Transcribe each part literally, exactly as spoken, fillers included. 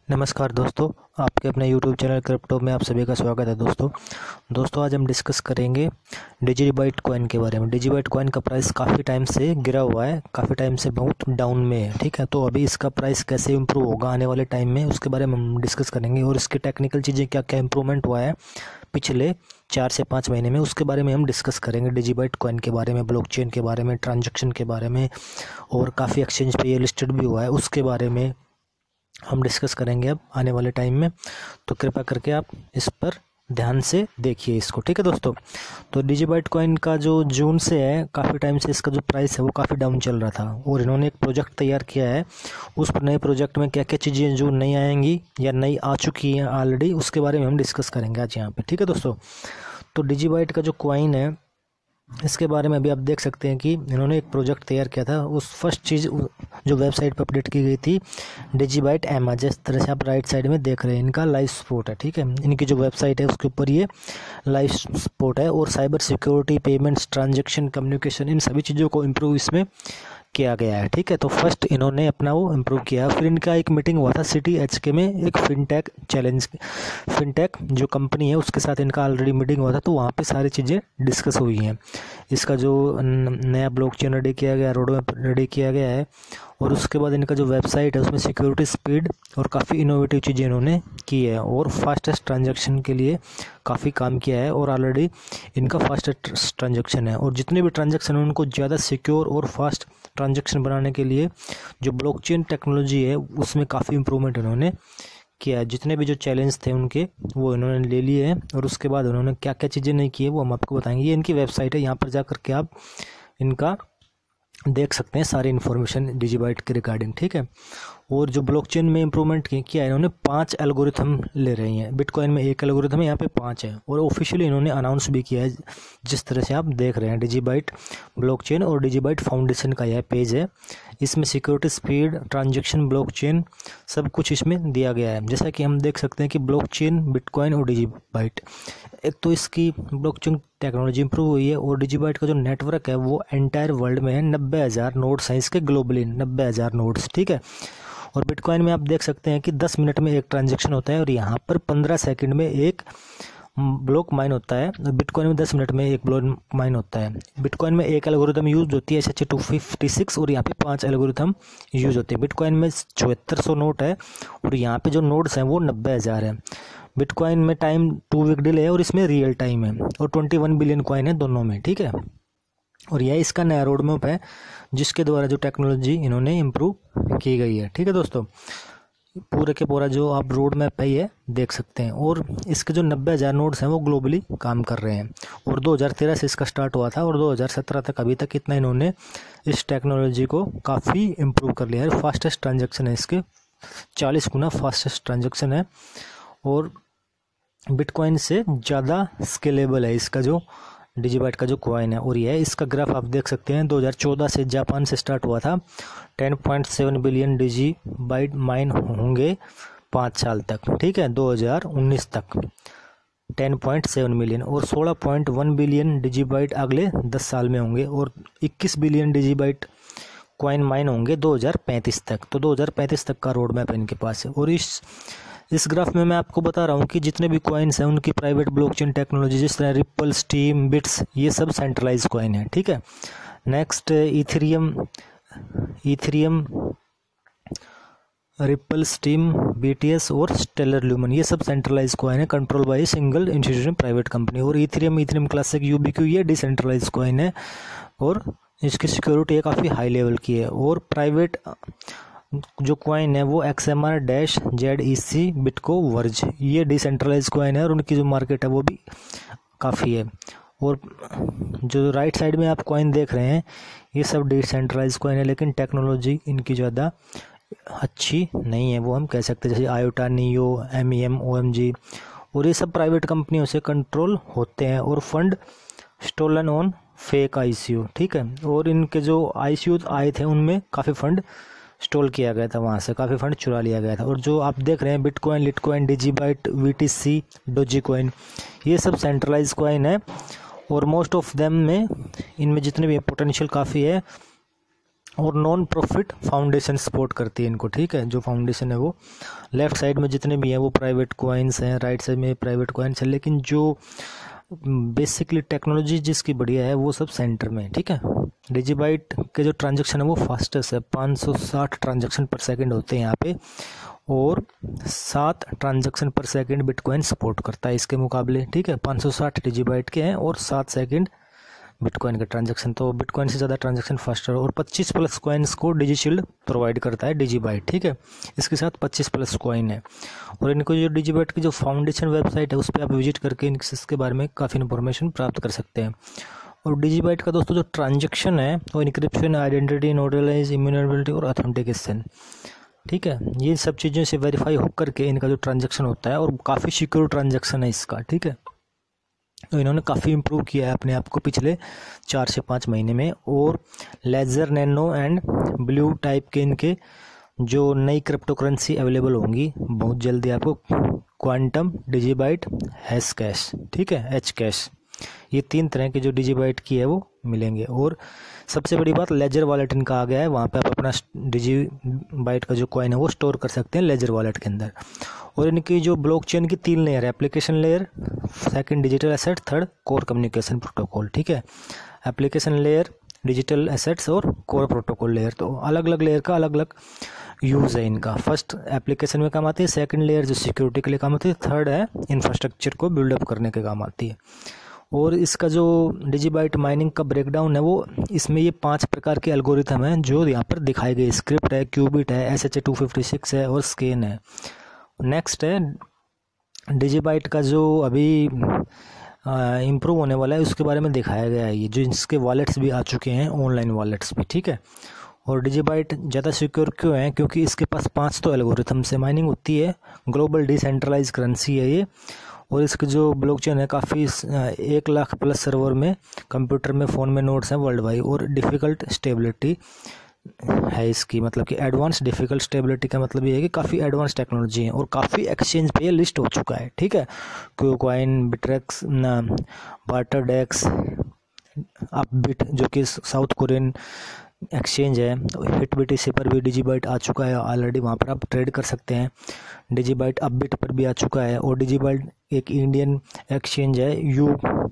नमस्कार दोस्तों, आपके अपने यूट्यूब चैनल क्रिप्टो में आप सभी का स्वागत है। दोस्तों दोस्तों आज हम डिस्कस करेंगे डिजिबाइट कॉइन के बारे में। डिजिबाइट कॉइन का प्राइस काफ़ी टाइम से गिरा हुआ है, काफ़ी टाइम से बहुत डाउन में है। ठीक है, तो अभी इसका प्राइस कैसे इंप्रूव होगा आने वाले टाइम में, उसके बारे में हम डिस्कस करेंगे। और इसकी टेक्निकल चीज़ें क्या क्या इंप्रूवमेंट हुआ है पिछले चार से पाँच महीने में, उसके बारे में हम डिस्कस करेंगे। डिजिबाइट कॉइन के बारे में, ब्लॉकचेन के बारे में, ट्रांजैक्शन के बारे में, और काफ़ी एक्सचेंज पे ये लिस्टेड भी हुआ है, उसके बारे में हम डिस्कस करेंगे अब आने वाले टाइम में। तो कृपया करके आप इस पर ध्यान से देखिए इसको। ठीक है दोस्तों, तो डिजिबाइट कॉइन का जो जून से है, काफ़ी टाइम से इसका जो प्राइस है वो काफ़ी डाउन चल रहा था, और इन्होंने एक प्रोजेक्ट तैयार किया है। उस नए प्रोजेक्ट में क्या क्या चीज़ें जो नई आएंगी या नई आ चुकी हैं ऑलरेडी, उसके बारे में हम डिस्कस करेंगे आज यहाँ पे। ठीक है दोस्तों, तो डिजिबाइट का जो कॉइन है इसके बारे में अभी आप देख सकते हैं कि इन्होंने एक प्रोजेक्ट तैयार किया था। उस फर्स्ट चीज़ जो वेबसाइट पर अपडेट की गई थी डिजिबाइट एमा, जिस तरह से आप राइट साइड में देख रहे हैं, इनका लाइव सपोर्ट है। ठीक है, इनकी जो वेबसाइट है उसके ऊपर ये लाइव सपोर्ट है, और cyber security, payments, transaction, communication, इन सभी चीज़ों को इम्प्रूव इसमें किया गया है। ठीक है, तो फर्स्ट इन्होंने अपना वो इम्प्रूव किया। फिर इनका एक मीटिंग हुआ था सिटी एच के में, एक फिनटेक चैलेंज, फिनटेक जो कंपनी है उसके साथ इनका ऑलरेडी मीटिंग हुआ था, तो वहाँ पे सारी चीज़ें डिस्कस हुई हैं। इसका जो नया ब्लॉकचेन रेडी किया गया, रोड मैप रेडी किया गया है, और उसके बाद इनका जो वेबसाइट है उसमें सिक्योरिटी, स्पीड और काफ़ी इनोवेटिव चीज़ें इन्होंने की है, और फास्टेस्ट ट्रांजैक्शन के लिए काफ़ी काम किया है, और ऑलरेडी इनका फास्टेस्ट ट्रांजैक्शन है। और जितने भी ट्रांजैक्शन हैं उनको ज़्यादा सिक्योर और फास्ट ट्रांजैक्शन बनाने के लिए जो ब्लॉकचेन टेक्नोलॉजी है उसमें काफ़ी इंप्रूवमेंट इन्होंने किया है। जितने भी जो चैलेंज थे उनके वो इन्होंने ले लिए हैं, और उसके बाद उन्होंने क्या क्या चीज़ें नहीं की है वो हम आपको बताएंगे। ये इनकी वेबसाइट है, यहाँ पर जा कर के आप इनका देख सकते हैं सारी इन्फॉर्मेशन डिजिबाइट के रिगार्डिंग। ठीक है, और जो ब्लॉकचेन में इंप्रूवमेंट किया है इन्होंने, पांच एल्गोरिथम ले रही हैं। बिटकॉइन में एक एल्गोरिथम है, यहाँ पे पांच है, और ऑफिशियली इन्होंने अनाउंस भी किया है, जिस तरह से आप देख रहे हैं। डिजिबाइट ब्लॉकचेन और डिजिबाइट फाउंडेशन का यह पेज है, इसमें सिक्योरिटी, स्पीड, ट्रांजैक्शन, ब्लॉकचेन सब कुछ इसमें दिया गया है। जैसा कि हम देख सकते हैं कि ब्लॉकचेन, बिटकॉइन और डिजिबाइट, एक तो इसकी ब्लॉकचेन टेक्नोलॉजी इंप्रूव हुई है, और डिजिबाइट का जो नेटवर्क है वो एंटायर वर्ल्ड में है। नब्बे हज़ार नोड्स हैं इसके ग्लोबली, नब्बे हज़ार नोड्स। ठीक है, और बिटकॉइन में आप देख सकते हैं कि दस मिनट में एक ट्रांजैक्शन होता है, और यहाँ पर पंद्रह सेकंड में एक ब्लॉक माइन होता है। बिटकॉइन में दस मिनट में एक ब्लॉक माइन होता है। बिटकॉइन में एक एल्गोरिथम यूज होती है, S H two fifty six, और यहाँ पे पांच एल्गोरिथम यूज होते हैं। बिटकॉइन में चौहत्तर सौ नोट है, और यहाँ पे जो नोड्स हैं वो नब्बे हज़ार है। बिटकॉइन में टाइम टू वीक डिले है, और इसमें रियल टाइम है, और ट्वेंटी वन बिलियन कॉइन है दोनों में। ठीक है, और यह इसका नया रोड मैप है जिसके द्वारा जो टेक्नोलॉजी इन्होंने इम्प्रूव की गई है। ठीक है दोस्तों, पूरे के पूरा जो आप रोड मैप है ये देख सकते हैं, और इसके जो नब्बे हज़ार नोड्स हैं वो ग्लोबली काम कर रहे हैं, और दो हज़ार तेरह से इसका स्टार्ट हुआ था, और दो हज़ार सत्रह तक अभी तक इतना इन्होंने इस टेक्नोलॉजी को काफ़ी इम्प्रूव कर लिया है। फास्टेस्ट ट्रांजैक्शन है इसके, चालीस गुना फास्टेस्ट ट्रांजैक्शन है, और बिटकॉइन से ज़्यादा स्केलेबल है इसका जो डिजिबाइट का जो कॉइन है। और यह इसका ग्राफ आप देख सकते हैं, दो हज़ार चौदह से जापान से स्टार्ट हुआ था। Ten point seven billion DigiByte mine होंगे पाँच साल तक। ठीक है, दो हज़ार उन्नीस तक टेन पॉइंट सेवन मिलियन, और सोलह पॉइंट वन बिलियन डिजिबाइट अगले दस साल में होंगे, और इक्कीस बिलियन डिजिबाइट कॉइन माइन होंगे दो हज़ार पैंतीस तक। तो दो हज़ार पैंतीस तक का रोड मैप इनके पास है। और इस इस ग्राफ में मैं आपको बता रहा हूँ कि जितने भी कॉइन्स हैं उनकी प्राइवेट ब्लॉकचेन टेक्नोलॉजी, जिस तरह रिपल, स्टीम, बिट्स, ये सब सेंट्रलाइज कॉइन है। ठीक है, next Ethereum, Ethereum, Ripple, Steem, BTS और स्टेलर ल्यूमन, ये सब सेंट्रलाइज कॉइन है, control by single institution, private company. और इथेरियम, इथेरियम क्लासिक, यूबीक्यू, ये डिसेंट्रलाइज कॉइन है, और इसकी सिक्योरिटी काफ़ी हाई लेवल की है। और प्राइवेट जो कॉइन है वो XMR dash Z E C, बिटको, वर्ज, ये डिसेंट्रलाइज कॉइन है, और उनकी जो मार्केट है वो भी काफ़ी है। और जो राइट साइड में आप कॉइन देख रहे हैं ये सब डिसेंट्रलाइज कॉइन है, लेकिन टेक्नोलॉजी इनकी ज़्यादा अच्छी नहीं है वो हम कह सकते हैं। जैसे IOTA, NEO, M E M, O M G, और ये सब प्राइवेट कंपनियों से कंट्रोल होते हैं, और fund stolen on fake I C U. ठीक है, और इनके जो आई सी यू आए थे उनमें काफ़ी फंड स्टॉल किया गया था, वहाँ से काफ़ी फंड चुरा लिया गया था। और जो आप देख रहे हैं Bitcoin, Litecoin, DigiByte, VTC, Doge coin, ये सब सेंट्रलाइज कॉइन है, और मोस्ट ऑफ देम में इनमें जितने भी पोटेंशियल काफ़ी है, और नॉन प्रॉफिट फाउंडेशन सपोर्ट करती है इनको, ठीक है। जो फाउंडेशन है वो लेफ्ट साइड में जितने भी हैं वो प्राइवेट कॉइन्स हैं, राइट साइड में प्राइवेट कॉइन्स हैं, लेकिन जो बेसिकली टेक्नोलॉजी जिसकी बढ़िया है वो सब सेंटर में, ठीक है। डिजिबाइट के जो ट्रांजैक्शन है वो फास्टेस्ट है, पाँच सौ साठ ट्रांजैक्शन पर सेकंड होते हैं यहाँ पे, और सात ट्रांजैक्शन पर सेकंड बिटकॉइन सपोर्ट करता है इसके मुकाबले, ठीक है। पाँच सौ साठ डिजिबाइट के हैं और सात सेकंड बिटकॉइन के ट्रांजैक्शन, तो बिटकॉइन से ज़्यादा ट्रांजैक्शन फास्टर। और पच्चीस प्लस कॉइन्स को डिजिशील्ड प्रोवाइड करता है डिजिबाइट, ठीक है। इसके साथ पच्चीस प्लस कॉइन है। और इनको जो डिजिबाइट की जो फाउंडेशन वेबसाइट है उस पर आप विजिट करके इसके बारे में काफ़ी इन्फॉर्मेशन प्राप्त कर सकते हैं। और डिजिबाइट का दोस्तों जो ट्रांजैक्शन है वो इनक्रिप्शन, आइडेंटिटी, नोटलाइज, इम्यूनेबिलिटी और ऑथेंटिकेशन, ठीक है। ये सब चीज़ों से वेरीफाई हो करके इनका जो ट्रांजैक्शन होता है, और काफ़ी सिक्योर ट्रांजैक्शन है इसका, ठीक है। तो इन्होंने काफ़ी इम्प्रूव किया है अपने आप को पिछले चार से पाँच महीने में। और Ledger, Nano and Blue type के इनके जो नई क्रिप्टो करेंसी अवेलेबल होंगी बहुत जल्दी आपको, क्वांटम, डिजिबाइट, हैश कैश, ठीक है, एच कैश, ये तीन तरह के जो डिजिबाइट की है वो मिलेंगे। और सबसे बड़ी बात, लेजर वॉलेट इनका आ गया है, वहाँ पे आप अपना डिजिबाइट का जो कॉइन है वो स्टोर कर सकते हैं लेजर वॉलेट के अंदर। और इनकी जो ब्लॉकचेन की तीन लेयर है, application layer, second digital asset, third core communication protocol, ठीक है। एप्लीकेशन लेयर, डिजिटल एसेट्स और कोर प्रोटोकॉल लेयर, तो अलग अलग लेयर का अलग अलग यूज़ है इनका। फर्स्ट एप्लीकेशन में काम आती है, सेकंड लेयर जो सिक्योरिटी के लिए काम आती है, थर्ड है इंफ्रास्ट्रक्चर को बिल्डअप करने के काम आती है। और इसका जो डिजिबाइट माइनिंग का ब्रेकडाउन है वो, इसमें ये पांच प्रकार के एल्गोरिथम हैं जो यहाँ पर दिखाए गए, स्क्रिप्ट है, क्यूबिट है, S H A two fifty six है और स्केन है। नेक्स्ट है डिजिबाइट का जो अभी इम्प्रूव होने वाला है उसके बारे में दिखाया गया है, ये जो इसके वॉलेट्स भी आ चुके हैं, ऑनलाइन वॉलेट्स भी, ठीक है। और डिजिबाइट ज़्यादा सिक्योर क्यों है, क्योंकि इसके पास पांच तो एल्गोरिथम से माइनिंग होती है, ग्लोबल डिसेंट्रलाइज करेंसी है ये, और इसकी जो ब्लॉकचेन है काफ़ी एक लाख प्लस सर्वर में, कंप्यूटर में, फ़ोन में नोड्स हैं वर्ल्ड वाइड, और डिफ़िकल्ट स्टेबिलिटी है इसकी, मतलब कि एडवांस डिफ़िकल्ट स्टेबिलिटी का मतलब ये है कि काफ़ी एडवांस टेक्नोलॉजी है, और काफ़ी एक्सचेंज पे ये लिस्ट हो चुका है, ठीक है। क्यूकॉइन, बिट्रेक्स, बार्टरडेक्स, अपबिट जो कि साउथ कोरियन एक्सचेंज है, हिटबीटीसी पर भी डिजिबाइट आ चुका है ऑलरेडी, वहाँ पर आप ट्रेड कर सकते हैं। डिजिबाइट अपबिट पर भी आ चुका है, और डिजिबाइट एक इंडियन एक्सचेंज है यू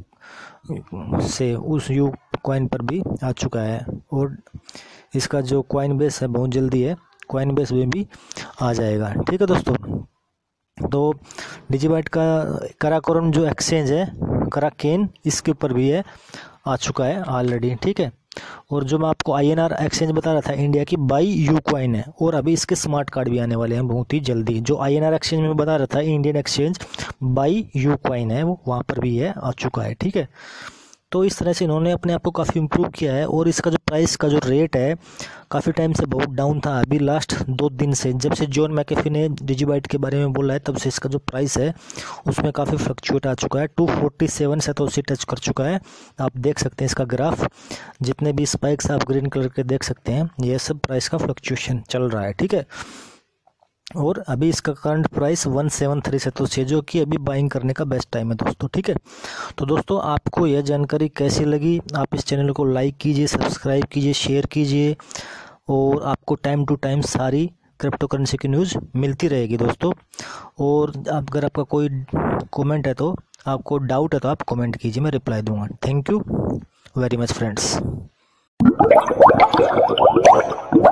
से, उस यू कॉइन पर भी आ चुका है। और इसका जो कॉइन बेस है बहुत जल्दी है, कॉइन बेस में भी आ जाएगा, ठीक है दोस्तों। तो डिजिबाइट का कराकोरम जो एक्सचेंज है, कराकेन, इसके ऊपर भी है, आ चुका है ऑलरेडी, ठीक है। और जो मैं आपको आई एन आर एक्सचेंज बता रहा था इंडिया की, बाई यू कॉइन है, और अभी इसके स्मार्ट कार्ड भी आने वाले हैं बहुत ही जल्दी। जो आई एन आर एक्सचेंज में बता रहा था Indian exchange BuyUcoin है, वो वहाँ पर भी है, आ चुका है, ठीक है। तो इस तरह से इन्होंने अपने आप को काफ़ी इम्प्रूव किया है। और इसका जो प्राइस का जो रेट है काफ़ी टाइम से बहुत डाउन था, अभी लास्ट दो दिन से, जब से जॉन मैकेफी ने डिजिबाइट के बारे में बोला है तब से इसका जो प्राइस है उसमें काफ़ी फ्लक्चुएट आ चुका है, टू फोर्टी सेवन से तो उसी टच कर चुका है। आप देख सकते हैं इसका ग्राफ, जितने भी स्पाइक्स आप ग्रीन कलर के देख सकते हैं, ये सब प्राइस का फ्लक्चुएशन चल रहा है, ठीक है। और अभी इसका current price one seven three से तो जो कि अभी बाइंग करने का बेस्ट टाइम है दोस्तों, ठीक है। तो दोस्तों आपको यह जानकारी कैसी लगी, आप इस चैनल को लाइक कीजिए, सब्सक्राइब कीजिए, शेयर कीजिए, और आपको टाइम टू टाइम सारी क्रिप्टो करेंसी की न्यूज़ मिलती रहेगी दोस्तों। और अगर आपका कोई कमेंट है तो, आपको डाउट है तो आप कमेंट कीजिए, मैं रिप्लाई दूंगा। Thank you very much friends.